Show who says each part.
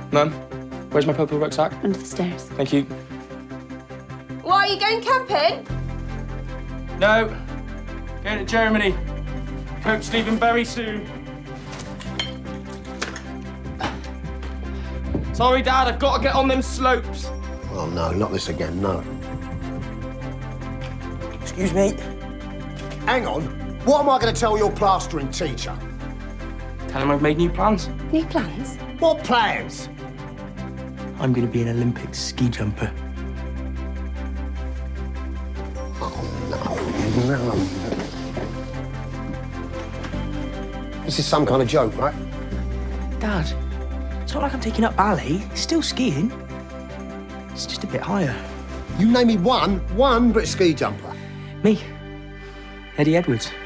Speaker 1: Mum, where's my purple rucksack?
Speaker 2: Under the stairs.
Speaker 1: Thank you.
Speaker 3: Why, are you going camping?
Speaker 1: No. Going to Germany. Coach leaving very soon. Sorry, Dad, I've got to get on them slopes.
Speaker 4: Oh, no, not this again, no.
Speaker 5: Excuse me.
Speaker 4: Hang on. What am I going to tell your plastering teacher?
Speaker 1: Tell him I've made new plans.
Speaker 2: New plans?
Speaker 4: What plans?
Speaker 5: I'm going to be an Olympic ski jumper.
Speaker 4: Oh, no. This is some kind of joke, right?
Speaker 5: Dad, it's not like I'm taking up ballet. It's still skiing. It's just a bit higher.
Speaker 4: You name me one British ski jumper.
Speaker 5: Me. Eddie Edwards.